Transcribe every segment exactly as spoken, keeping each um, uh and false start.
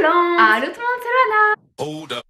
lance. Allô tout le monde, c'est Loana. Hold up.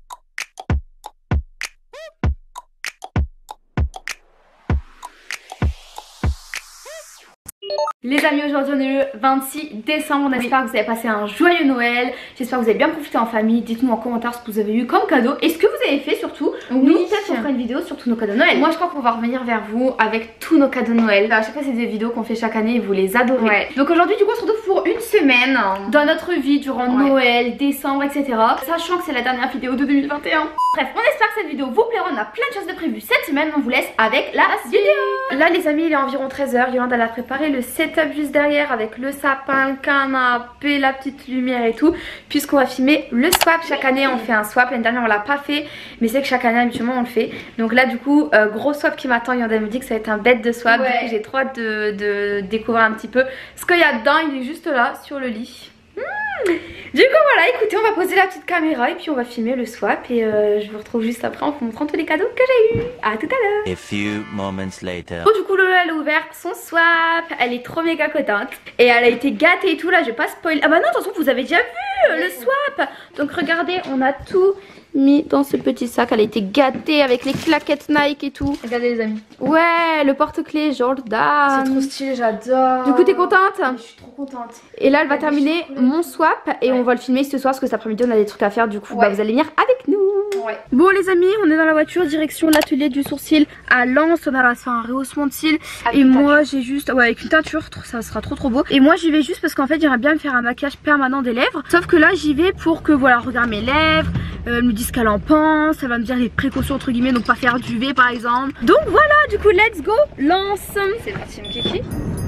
Les amis, aujourd'hui on est le vingt-six décembre, on espère que vous avez passé un joyeux Noël, j'espère que vous avez bien profité en famille, dites-nous en commentaire ce que vous avez eu comme cadeau et ce que vous avez fait surtout. Oui. Nous peut-être on fera une vidéo sur tous nos cadeaux de Noël. Moi je crois qu'on va revenir vers vous avec tous nos cadeaux de Noël. À chaque fois c'est des vidéos qu'on fait chaque année et vous les adorez. Ouais. Donc aujourd'hui du coup on se retrouve pour une semaine dans notre vie durant ouais. Noël, décembre, et cetera. Sachant que c'est la dernière vidéo de deux mille vingt et un. Bref, on espère que cette vidéo vous plaira, on a plein de choses de prévues cette semaine, on vous laisse avec la vidéo. Là les amis il est environ treize heures, Yolande elle a préparé le setup juste derrière avec le sapin, le canapé, la petite lumière et tout, puisqu'on va filmer le swap. Chaque année on fait un swap, l'année dernière on l'a pas fait, mais c'est que chaque année habituellement on le fait. Donc là du coup euh, gros swap qui m'attend, Yolande me dit que ça va être un bête de swap, ouais. J'ai trop hâte de, de découvrir un petit peu ce qu'il y a dedans. Il est juste là sur le lit. Mmh. Du coup voilà, écoutez, on va poser la petite caméra et puis on va filmer le swap et euh, je vous retrouve juste après en vous montrant tous les cadeaux que j'ai eu. À tout à l'heure. A few moments later. Oh, du coup Lola elle a ouvert son swap, elle est trop méga contente et elle a été gâtée et tout. Là je vais pas spoiler. Ah bah non attention, vous avez déjà vu le swap. Donc regardez, on a tout mis dans ce petit sac. Elle a été gâtée avec les claquettes Nike et tout. Regardez les amis. Ouais, le porte-clés Jordan. C'est trop stylé, j'adore. Du coup t'es contente? Je suis trop contente. Et là elle va terminer mon swap et ouais. On va le filmer ce soir parce que cet après-midi on a des trucs à faire. Du coup ouais. Bah, vous allez venir avec nous. Ouais. Bon les amis, on est dans la voiture direction l'atelier du sourcil à Lens. On a fait un rehaussement de cils avec et moi j'ai juste, ouais avec une teinture, ça sera trop trop beau. Et moi j'y vais juste parce qu'en fait j'aimerais bien me faire un maquillage permanent des lèvres. Sauf que là j'y vais pour que voilà, regarde mes lèvres, euh, elle me dit ce qu'elle en pense, elle va me dire les précautions entre guillemets, donc pas faire du V par exemple. Donc voilà, du coup let's go Lens. C'est parti mon kiki.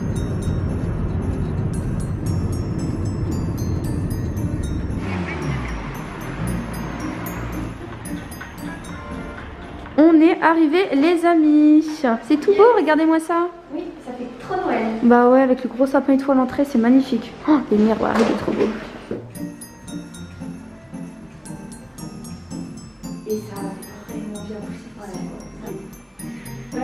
On est arrivé les amis. C'est tout beau, regardez-moi ça. Oui, ça fait trop Noël. Bah ouais, avec le gros sapin et tout à l'entrée, c'est magnifique. Oh, les miroirs, il est trop beau. Et ça a vraiment bien poussé.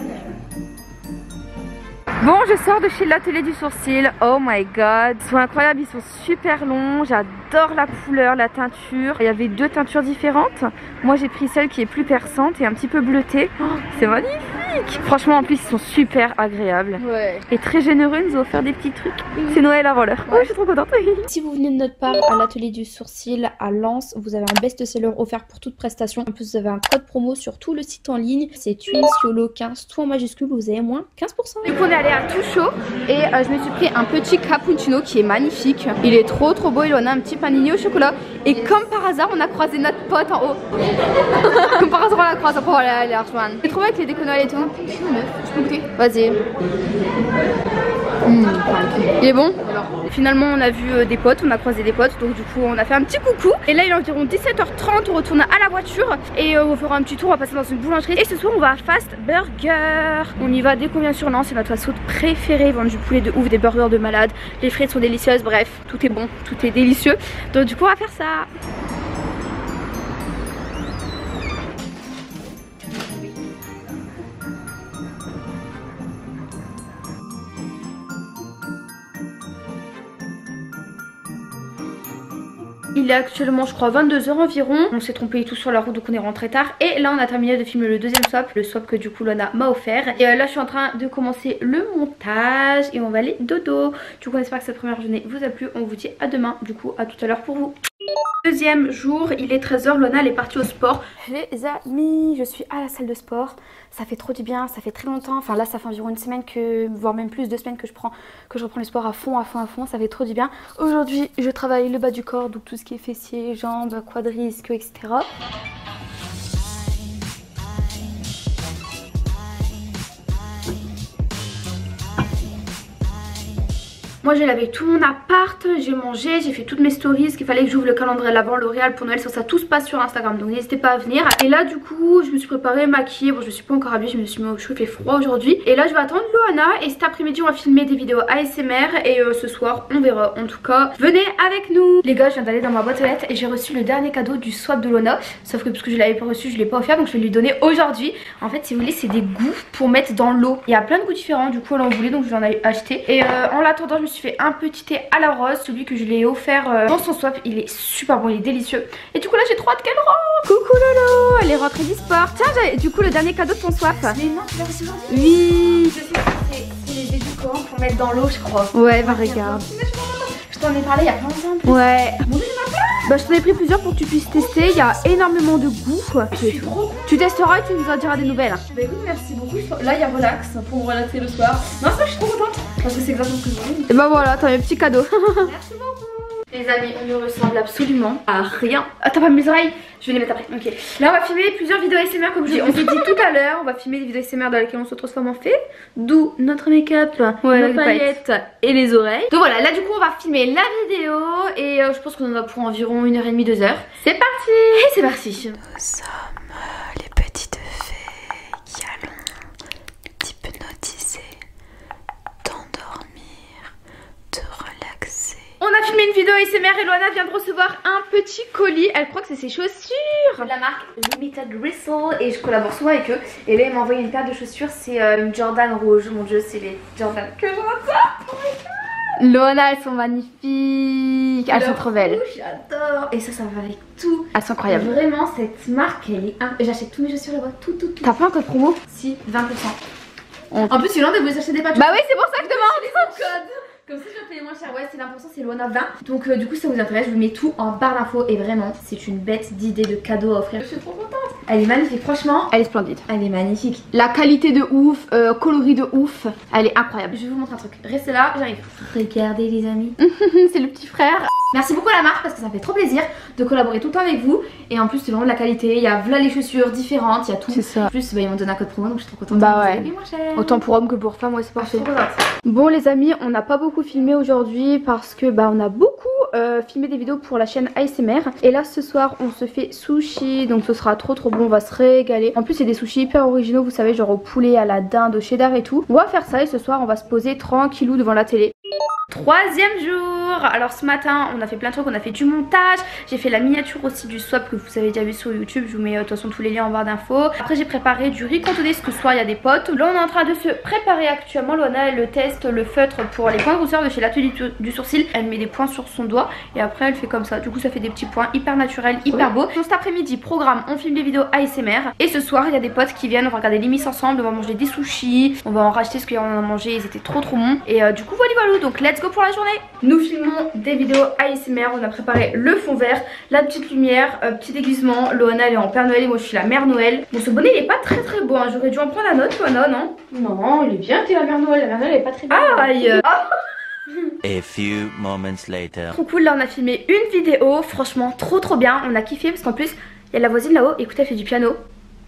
Bon, je sors de chez l'atelier du sourcil. Oh my god, ils sont incroyables, ils sont super longs. J'adore la couleur, la teinture. Il y avait deux teintures différentes. Moi j'ai pris celle qui est plus perçante et un petit peu bleutée. Oh, c'est magnifique. Franchement en plus ils sont super agréables. Ouais. Et très généreux, ils nous ont offert des petits trucs. C'est Noël avant l'heure. Ouais. Oh, je suis trop contente. Si vous venez de notre part à l'atelier du sourcil à Lens, vous avez un best-seller offert pour toute prestation. En plus vous avez un code promo sur tout le site en ligne. C'est Twins Yolo quinze, tout en majuscule, vous avez moins quinze pour cent. Du coup on est allé à Tout Chaud et euh, je me suis pris un petit cappuccino qui est magnifique. Il est trop trop beau, il en a un petit panini au chocolat. Et comme par hasard on a croisé notre pote en haut. Comme par hasard on l'a croisé pour aller à l'Archman. C'est trop bien avec les déco Noël et tout. Je peux goûter? Vas-y. Mmh. Il est bon? Finalement on a vu euh, des potes, on a croisé des potes, donc du coup on a fait un petit coucou. Et là il est environ dix-sept heures trente, on retourne à la voiture et euh, on fera un petit tour, on va passer dans une boulangerie. Et ce soir on va à Fast Burger. On y va dès qu'on vient sur Lens, c'est notre fast-food préféré. Ils vendent du poulet de ouf, des burgers de malade, les frites sont délicieuses, bref tout est bon, tout est délicieux. Donc du coup on va faire ça. Il est actuellement je crois vingt-deux heures environ. On s'est trompé et tout sur la route donc on est rentré tard. Et là on a terminé de filmer le deuxième swap, le swap que du coup Loana m'a offert. Et euh, là je suis en train de commencer le montage et on va aller dodo. Du coup on espère que cette première journée vous a plu. On vous dit à demain, du coup à tout à l'heure pour vous. Deuxième jour, il est treize heures, Loana elle est partie au sport. Les amis, je suis à la salle de sport. Ça fait trop du bien, ça fait très longtemps. Enfin là ça fait environ une semaine que, voire même plus, deux semaines que je prends que je reprends le sport à fond, à fond, à fond. Ça fait trop du bien. Aujourd'hui je travaille le bas du corps, donc tout ce qui est fessiers, jambes, quadris, ischio, et cetera. Moi j'ai lavé tout mon appart, j'ai mangé, j'ai fait toutes mes stories, qu'il fallait que j'ouvre le calendrier l'avant L'Oréal pour Noël, sur ça tout se passe sur Instagram, donc n'hésitez pas à venir. Et là du coup je me suis préparée, maquillée, bon je me suis pas encore habillée, je me suis mis au chaud, il fait froid aujourd'hui. Et là je vais attendre Loana et cet après-midi on va filmer des vidéos A S M R et euh, ce soir on verra. En tout cas venez avec nous. Les gars, je viens d'aller dans ma boîte aux lettres et j'ai reçu le dernier cadeau du swap de Loana. Sauf que parce que je l'avais pas reçu, je l'ai pas offert, donc je vais lui donner aujourd'hui. En fait si vous voulez c'est des goûts pour mettre dans l'eau. Il y a plein de goûts différents, du coup elle en voulait donc je lui en ai acheté. Et euh, en l'attendant je me suis suis fait un petit thé à la rose, celui que je lui ai offert euh, dans son swap. Il est super bon, il est délicieux. Et du coup là j'ai trop hâte qu'elle rentre. Coucou Lolo, elle est rentrée du sport. Tiens, j'ai du coup le dernier cadeau de ton swap. Mais non, tu l'as reçu aujourd'hui? Oui. Je sais que c'est les édulcorants pour mettre dans l'eau, je crois. Ouais, bah regarde. Je t'en ai parlé il y a plein de temps. Ouais. Mon Dieu, j'ai pas peur. Bah je t'en ai pris plusieurs pour que tu puisses tester. Il y a énormément de goût. Je suis trop. Tu testeras et tu nous en diras des nouvelles. Bah écoute, merci beaucoup. Là, il y a relax pour me relaxer le soir. Non, ça, je suis trop contente parce que c'est exactement ce que je voulais. Et bah voilà, t'as un petit cadeau. Merci beaucoup. Les amis, on ne ressemble absolument à rien. Attends, pas mes oreilles. Je vais les mettre après. Ok. Là, on va filmer plusieurs vidéos A S M R comme je vous ai dit tout à l'heure. On va filmer des vidéos A S M R dans lesquelles on se transforme en fée. D'où notre make-up, Ouais, nos paillettes et les oreilles. Donc voilà, là du coup, on va filmer la vidéo et euh, je pense qu'on en a pour environ une heure et demie, deux heures. C'est parti. Et c'est parti. Nous sommes euh, les petites fées qui allons t'hypnotiser, t'endormir, te relaxer. On a filmé une vidéo A S M R et Loana vient de recevoir un petit colis. Elle croit que c'est ses chaussures de la marque Limited Gristle et je collabore souvent avec eux. Et là, elle m'a envoyé une paire de chaussures. C'est euh, une Jordan rouge. Mon dieu, c'est les Jordan que j'adore. Oh my god. Loana, elles sont magnifiques. Elles sont trop belles. J'adore. Et ça, ça va avec tout. Elles sont incroyables. Vraiment, cette marque, elle est. Inc... J'achète tous mes chaussures là-bas. Tout, tout, tout. T'as pas un code promo? Si, vingt pour cent. On... En plus, c'est l'un de vous acheter des patchs. Bah oui, c'est pour ça que je demande. Les codes. Comme ça je vais payer moins cher, ouais c'est vingt pour cent, c'est Loana vingt. Donc euh, du coup ça vous intéresse, je vous mets tout en barre d'infos. Et vraiment c'est une bête d'idée de cadeau à offrir. Je suis trop contente. Elle est magnifique, franchement. Elle est splendide. Elle est magnifique. La qualité de ouf, euh, coloris de ouf. Elle est incroyable. Je vais vous montrer un truc, restez là, j'arrive. Regardez les amis. C'est le petit frère. Merci beaucoup à la marque parce que ça me fait trop plaisir de collaborer tout le temps avec vous. Et en plus c'est vraiment de la qualité, il y a voilà les chaussures différentes, il y a tout. C'est ça. En plus bah, ils m'ont donné un code promo donc je suis trop contente. Bah ouais. Moins cher. Autant pour hommes que pour femmes, ouais c'est Ah, je suis parfait. trop contente. Bon les amis, on n'a pas beaucoup filmé aujourd'hui parce que bah on a beaucoup euh, filmé des vidéos pour la chaîne A S M R. Et là ce soir on se fait sushi, donc ce sera trop trop bon, on va se régaler. En plus c'est des sushis hyper originaux, vous savez, genre au poulet, à la dinde, au cheddar et tout. On va faire ça et ce soir on va se poser tranquillou devant la télé. Troisième jour. Alors ce matin on a fait plein de trucs, on a fait du montage, j'ai fait la miniature aussi du swap que vous avez déjà vu sur YouTube. Je vous mets euh, de toute façon tous les liens en barre d'infos. Après j'ai préparé du riz cantonné parce que ce soir il y a des potes. Là on est en train de se préparer actuellement. Loana elle le teste le feutre pour les points de rousseur de chez l'atelier du, du sourcil. Elle met des points sur son doigt et après elle fait comme ça. Du coup ça fait des petits points hyper naturels, hyper beaux. Donc cet après-midi programme, on filme des vidéos A S M R. Et ce soir il y a des potes qui viennent, on va regarder l'émission ensemble, on va manger des sushis, on va en racheter ce qu'on en a mangé, ils étaient trop trop bons. Et euh, du coup voilà voilà, donc let's go pour la journée. Nous filmons des vidéos A S M R, on a préparé le fond vert, la petite lumière, euh, petit déguisement. Loana elle est en Père Noël et moi je suis la Mère Noël. Bon ce bonnet il est pas très très beau, hein. J'aurais dû en prendre un autre Loana, non? Non il est bien, t'es la Mère Noël, la Mère Noël elle est pas très bien. Aïe. A few moments later. Trop cool, là on a filmé une vidéo, franchement trop trop bien, on a kiffé parce qu'en plus il y a la voisine là-haut, écoutez elle fait du piano.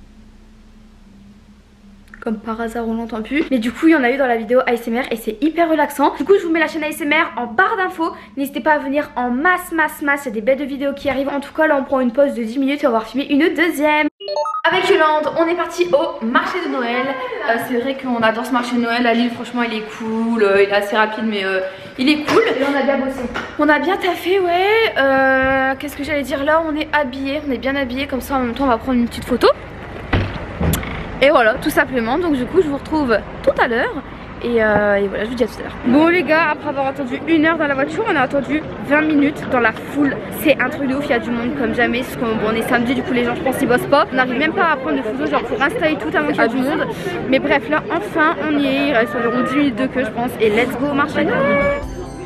Comme par hasard on l'entend plus. Mais du coup il y en a eu dans la vidéo A S M R et c'est hyper relaxant. Du coup je vous mets la chaîne A S M R en barre d'infos. N'hésitez pas à venir en masse masse masse. Il y a des belles de vidéos qui arrivent. En tout cas là on prend une pause de dix minutes et on va filmer une deuxième. Avec Yolande on est parti au marché de Noël. euh, C'est vrai qu'on adore ce marché de Noël à Lille. Franchement il est cool, euh, il est assez rapide mais euh, il est cool. Et on a bien bossé. On a bien taffé, ouais. euh, Qu'est-ce que j'allais dire, là on est habillés. On est bien habillés comme ça en même temps on va prendre une petite photo. Et voilà, tout simplement. Donc du coup je vous retrouve tout à l'heure. Et, euh, et voilà, je vous dis à tout à l'heure. Bon les gars, après avoir attendu une heure dans la voiture, on a attendu vingt minutes dans la foule. C'est un truc de ouf, il y a du monde comme jamais. Parce qu'on bon, on est samedi, du coup les gens je pense ils bossent pas. On n'arrive même pas à prendre de photos genre pour Insta et tout tellement qu'il y a du monde. Mais bref là enfin on y est, il reste environ dix minutes de queue je pense. Et let's go au marché de Noël.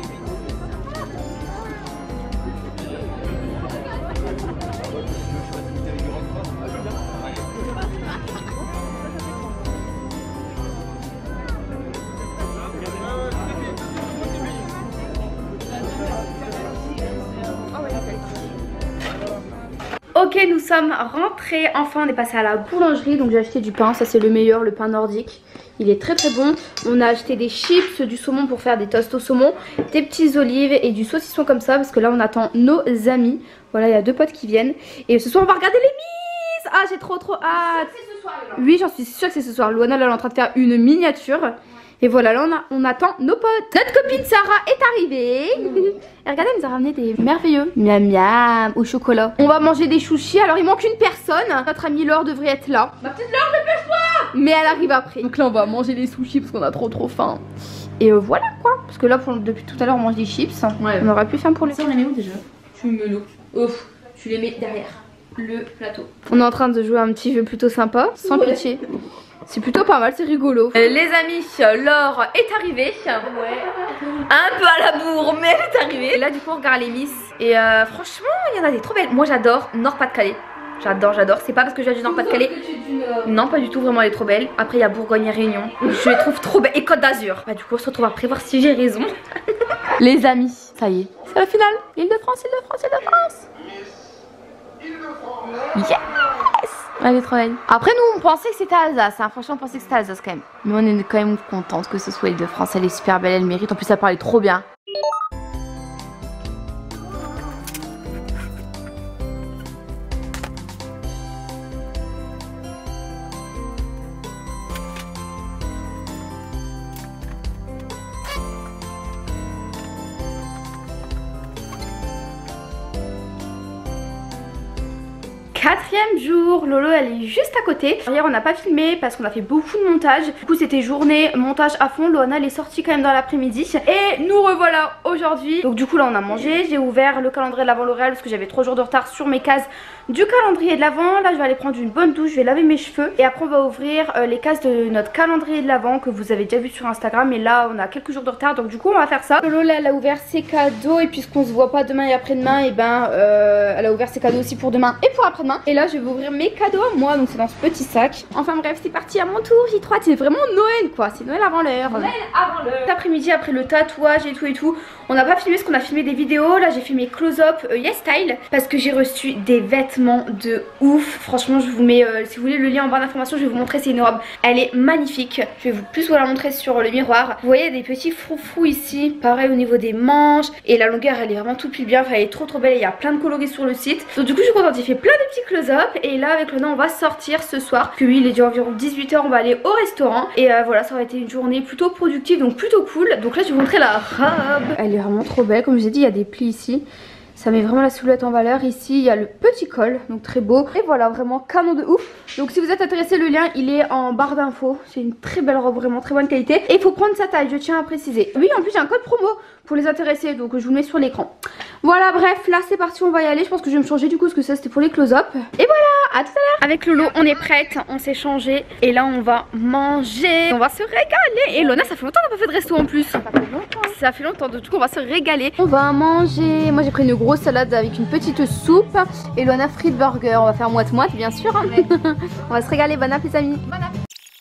Ok, nous sommes rentrés, enfin on est passé à la boulangerie, donc j'ai acheté du pain, ça c'est le meilleur, le pain nordique. Il est très très bon. On a acheté des chips, du saumon pour faire des toasts au saumon, des petites olives et du saucisson comme ça parce que là on attend nos amis. Voilà, il y a deux potes qui viennent et ce soir on va regarder les Miss. Ah j'ai trop trop hâte. C'est ce soir, là. Oui j'en suis sûre que c'est ce soir. Loana là, elle est en train de faire une miniature. Et voilà, là on, a, on attend nos potes. Notre copine Sarah est arrivée. Mmh. Et regardez, elle nous a ramené des merveilleux miam miam au chocolat. On va manger des sushis. Alors il manque une personne. Notre amie Laure devrait être là. Ma petite Laure, dépêche-toi. Mais elle arrive après. Donc là on va manger les sushis parce qu'on a trop trop faim. Et euh, voilà quoi. Parce que là pour, depuis tout à l'heure on mange des chips. Ouais. On aurait pu faire pour les. Ça on les met où déjà? Tu me l'eau. Ouf, tu les mets derrière le plateau. On est en train de jouer à un petit jeu plutôt sympa, sans ouais. pitié. C'est plutôt pas mal, c'est rigolo. Euh, les amis, Laure est arrivée. Ouais. Un peu à la bourre, mais elle est arrivée. Et là, du coup, on regarde les Miss. Et euh, franchement, il y en a des trop belles. Moi, j'adore Nord-Pas-de-Calais. J'adore, j'adore. C'est pas parce que j'ai du Nord-Pas-de-Calais. Non, pas du tout, vraiment, elle est trop belle. Après, il y a Bourgogne et Réunion. Je les trouve trop belles. Et Côte d'Azur. Bah, du coup, on se retrouve après voir si j'ai raison. Les amis, ça y est, c'est la finale. Île-de-France, Île-de-France, Île-de-France. Yes! Elle est trop belle. Après nous on pensait que c'était Alsace, hein. Franchement on pensait que c'était Alsace quand même. Mais on est quand même contente que ce soit Île-de-France. Elle est super belle, elle mérite. En plus elle parlait trop bien. Quatrième jour, Lolo elle est juste à côté. Hier on n'a pas filmé parce qu'on a fait beaucoup de montage. Du coup c'était journée montage à fond. Loana elle est sortie quand même dans l'après-midi. Et nous revoilà aujourd'hui. Donc du coup là on a mangé. J'ai ouvert le calendrier de l'Avent L'Oréal parce que j'avais trois jours de retard sur mes cases du calendrier de l'Avent. Là je vais aller prendre une bonne douche, je vais laver mes cheveux. Et après on va ouvrir euh, les cases de notre calendrier de l'Avent que vous avez déjà vu sur Instagram. Et là on a quelques jours de retard donc du coup on va faire ça. Lolo là elle a ouvert ses cadeaux. Et puisqu'on se voit pas demain et après-demain, et ben euh, elle a ouvert ses cadeaux aussi pour demain et pour après-demain. Et là je vais ouvrir mes cadeaux à moi, donc c'est dans ce petit sac. Enfin bref, c'est parti à mon tour, j'y trop hâte. C'est vraiment Noël quoi, c'est Noël avant l'heure. Noël avant l'heure. Cet après-midi après le tatouage et tout et tout, on n'a pas filmé parce qu'on a filmé des vidéos. Là j'ai filmé close-up euh, Yes Style parce que j'ai reçu des vêtements de ouf. Franchement je vous mets, euh, si vous voulez le lien en barre d'informations, je vais vous montrer. C'est une robe, elle est magnifique. Je vais vous plus vous la montrer sur le miroir. Vous voyez des petits froufrous ici, pareil au niveau des manches. Et la longueur elle est vraiment tout plus bien, enfin, elle est trop trop belle. Il y a plein de coloris sur le site. Donc du coup je suis contente, j'ai fait plein de petits close-up. Et là avec le nom on va sortir ce soir. Puis oui il est déjà environ dix-huit heures, on va aller au restaurant. Et euh, voilà, ça aurait été une journée plutôt productive, donc plutôt cool. Donc là je vais vous montrer la robe. Elle est vraiment trop belle, comme je vous ai dit il y a des plis ici. Ça met vraiment la silhouette en valeur. Ici il y a le petit col, donc très beau. Et voilà, vraiment canon de ouf. Donc si vous êtes intéressé, le lien il est en barre d'infos. C'est une très belle robe, vraiment très bonne qualité. Et il faut prendre sa taille, je tiens à préciser. Oui en plus j'ai un code promo pour les intéresser, donc je vous le mets sur l'écran. Voilà, bref, là c'est parti, on va y aller. Je pense que je vais me changer du coup parce que ça c'était pour les close-up. Et voilà, à tout à l'heure. Avec Lolo on est prête, on s'est changé. Et là on va manger, on va se régaler. Et Lona ça fait longtemps qu'on n'a pas fait de resto en plus. Ça fait longtemps. Ça fait longtemps, de tout on va se régaler. On va manger, moi j'ai pris une grosse salade avec une petite soupe. Et Lona frites burger, on va faire moite-moite bien sûr. Ouais. On va se régaler, bon appétit les amis. Bon appétit.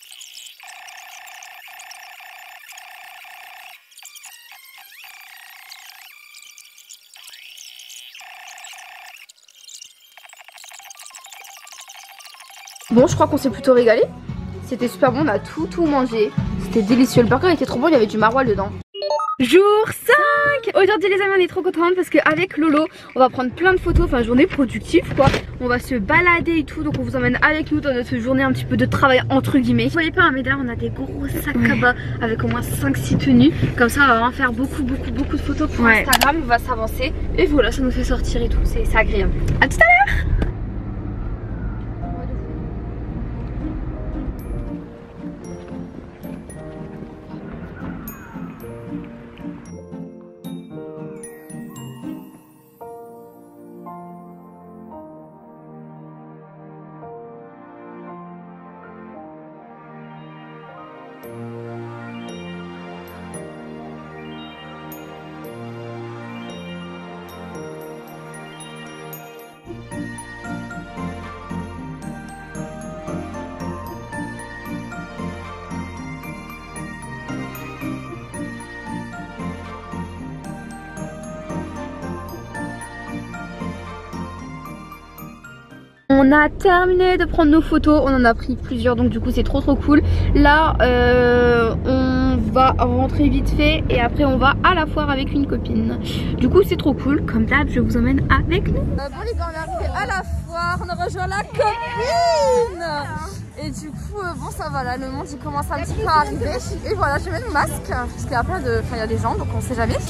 Bon, je crois qu'on s'est plutôt régalé. C'était super bon, on a tout tout mangé. C'était délicieux, le burger était trop bon, il y avait du maroilles dedans. Jour cinq. Aujourd'hui les amis on est trop contentes parce qu'avec Lolo on va prendre plein de photos, enfin journée productive quoi. On va se balader et tout, donc on vous emmène avec nous dans notre journée un petit peu de travail entre guillemets. Vous voyez pas un médaille, on a des gros sacs ouais. à bas avec au moins cinq six tenues. Comme ça on va vraiment faire beaucoup beaucoup beaucoup de photos pour ouais. Instagram, on va s'avancer. Et voilà, ça nous fait sortir et tout, c'est agréable. A tout à l'heure. On a terminé de prendre nos photos, on en a pris plusieurs donc du coup c'est trop trop cool. Là euh, on va rentrer vite fait et après on va à la foire avec une copine. Du coup c'est trop cool, comme d'hab je vous emmène avec nous. Euh, bon les gars on est arrivé à la foire, on a rejoint la copine. Et du coup euh, bon ça va là, le monde il commence un petit peu à arriver. Et voilà je mets mon masque parce qu'il y a plein de, enfin il y a des gens donc on sait jamais.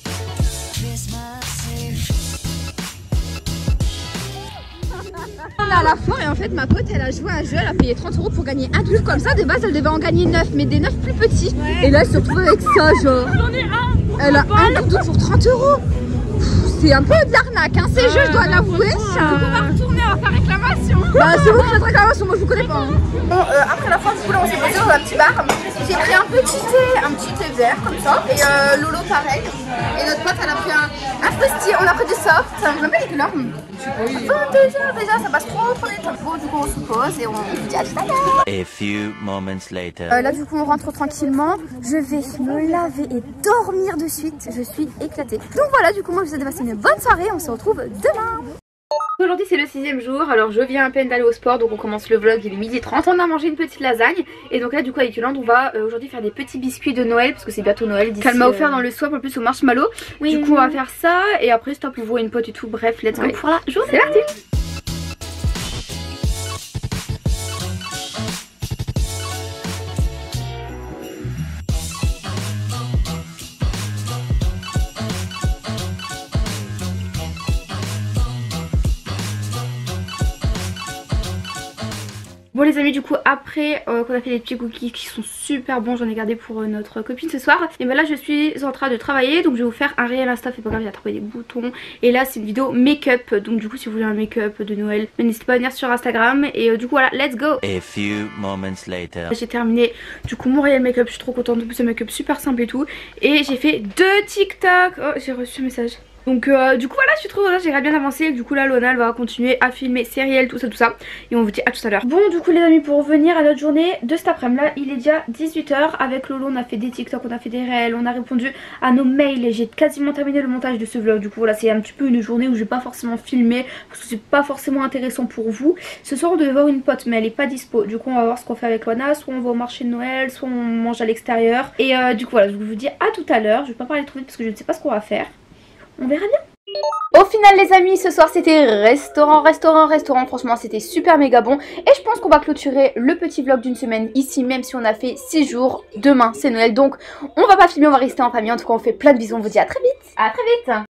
On à la foire et en fait ma pote elle a joué à un jeu, elle a payé trente euros pour gagner un doudou comme ça. De base elle devait en gagner neuf, mais des neuf plus petits. Ouais. Et là elle se retrouve avec ça genre. J'en ai un. Elle a un doudou pour trente euros. C'est un peu de l'arnaque hein, ces ah, jeux je dois l'avouer. Donc on va retourner, on va faire réclamation. Bah c'est vous qui faites réclamation, moi je vous connais pas. Bon euh, après la fin du coup là on s'est posé dans un petit bar. J'ai pris un petit thé, un petit thé vert comme ça. Et euh, Lolo pareil. Et notre pote elle a pris un, un frustier, on a pris du soft. Ça me rappelle les couleurs. vingt-deux heures déjà, ça passe trop trop vite. Bon du coup on se pose et on vous dit à tout à l'heure. A few moments later. Euh, là du coup on rentre tranquillement. Je vais me laver et dormir de suite. Je suis éclatée. Donc voilà du coup moi je vous ai passé une bonne soirée. On se retrouve demain. Aujourd'hui c'est le sixième jour, alors je viens à peine d'aller au sport, donc on commence le vlog, il est midi trente. On a mangé une petite lasagne et donc là du coup avec Yolande on va euh, aujourd'hui faire des petits biscuits de Noël parce que c'est bientôt Noël. Qu'elle m'a offert euh... dans le swap en plus au marshmallow. Oui, du coup on va faire ça et après stop pour voir une pote et tout, bref let's go ouais. Pour la journée. C'est parti. Bon les amis, du coup après euh, qu'on a fait des petits cookies qui sont super bons, j'en ai gardé pour euh, notre copine ce soir. Et ben là je suis en train de travailler, donc je vais vous faire un réel Insta, fait pas grave, j'ai trouvé des boutons. Et là c'est une vidéo make-up, donc du coup si vous voulez un make-up de Noël, n'hésitez pas à venir sur Instagram. Et euh, du coup voilà, let's go. A few moments later. J'ai terminé du coup mon réel make-up, je suis trop contente, c'est un make-up super simple et tout. Et j'ai fait deux TikTok, oh j'ai reçu un message. Donc euh, du coup voilà, je suis trop heureuse, j'ai bien avancé. Du coup là Lona elle va continuer à filmer ses réels, tout ça tout ça. Et on vous dit à tout à l'heure. Bon du coup les amis, pour revenir à notre journée de cet après-midi, là il est déjà dix-huit heures. Avec Lolo on a fait des TikTok, on a fait des réels, on a répondu à nos mails. Et j'ai quasiment terminé le montage de ce vlog. Du coup voilà, c'est un petit peu une journée où je vais pas forcément filmer parce que c'est pas forcément intéressant pour vous. Ce soir on devait voir une pote mais elle est pas dispo. Du coup on va voir ce qu'on fait avec Lona. Soit on va au marché de Noël, soit on mange à l'extérieur. Et euh, du coup voilà, je vous dis à tout à l'heure. Je vais pas parler trop vite parce que je ne sais pas ce qu'on va faire. On verra bien. Au final les amis, ce soir c'était restaurant, restaurant, restaurant, franchement c'était super méga bon. Et je pense qu'on va clôturer le petit vlog d'une semaine ici, même si on a fait six jours. Demain c'est Noël, donc on va pas filmer, on va rester en famille. En tout cas on fait plein de bisous, on vous dit à très vite. À très vite.